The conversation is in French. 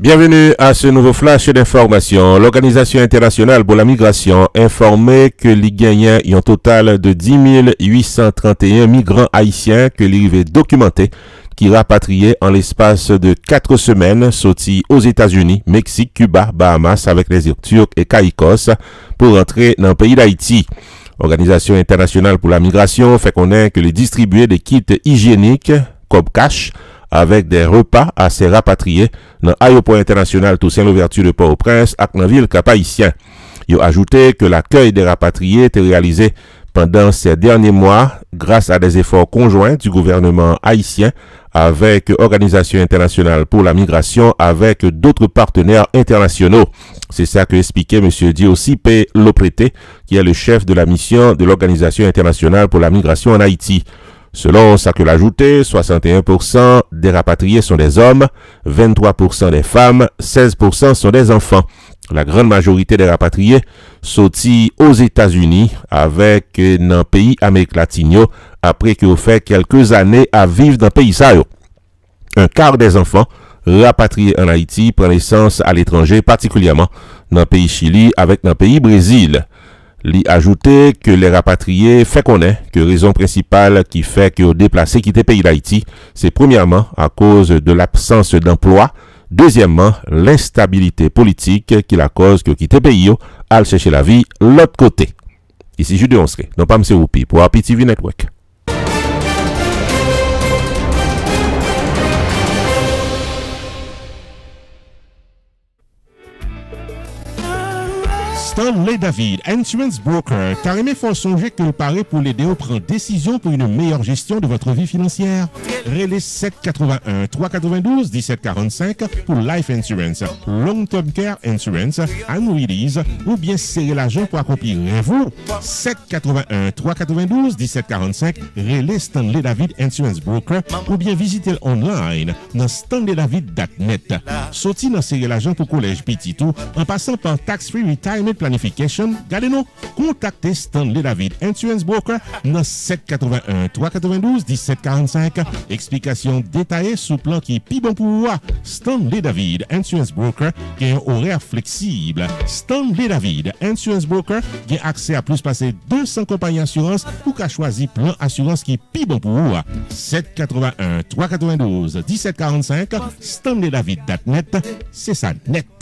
Bienvenue à ce nouveau flash d'information. L'Organisation internationale pour la migration informait que les gagnants y ont un total de 10 831 migrants haïtiens que l'arrivée documentée qui rapatriés en l'espace de 4 semaines sortis aux États-Unis, Mexique, Cuba, Bahamas avec les îles Turques et Caïcos pour entrer dans le pays d'Haïti. L'Organisation internationale pour la migration fait connaître que les distribués des kits hygiéniques comme cash avec des repas à ces rapatriés dans l'aéroport international Toussaint-Louverture de Port-au-Prince et dans la ville Cap-Haïtien. Il a ajouté que l'accueil des rapatriés était réalisé pendant ces derniers mois grâce à des efforts conjoints du gouvernement haïtien avec l'Organisation internationale pour la migration avec d'autres partenaires internationaux. C'est ça que expliquait M. Diosipe Lopreté, qui est le chef de la mission de l'Organisation internationale pour la migration en Haïti. Selon ça que l'ajouté, 61% des rapatriés sont des hommes, 23% des femmes, 16% sont des enfants. La grande majorité des rapatriés sortis aux États-Unis avec dans le pays Amérique latine après qu'ils ont fait quelques années à vivre dans le pays ça. Un quart des enfants rapatriés en Haïti prend naissance à l'étranger, particulièrement dans le pays Chili avec dans le pays Brésil. Il a ajouté que les rapatriés fait connaître que raison principale qui fait que déplacés quitter le pays d'Haïti, c'est premièrement à cause de l'absence d'emploi, deuxièmement l'instabilité politique qui la cause que quitter le pays à chercher la vie l'autre côté. Ici Jude Onsré, non pas M. Roupi pour APTV Network. Stanley David, Insurance Broker, carrément faut songer que le pari pour l'aider à prendre décision pour une meilleure gestion de votre vie financière. Relais 781 392 1745 pour Life Insurance, Long Term Care Insurance, Annuities ou bien serrer l'argent pour accomplir vous. 781 392 1745 Relais Stanley David Insurance Broker ou bien visitez online dans stanleydavid.net. Sorti dans serrer l'argent pour collège petit tout en passant par Tax Free Retirement Planification, gardez-nous, contactez Stanley David Insurance Broker dans 781 392 1745. Explication détaillée sous plan qui est plus bon pour vous. Stanley David Insurance Broker qui a un horaire flexible. Stanley David Insurance Broker qui a accès à plus passer 200 compagnies d'assurance pour qu'à choisir plan assurance qui est plus bon pour vous. 781 392 1745 stanleydavid.net, c'est ça net.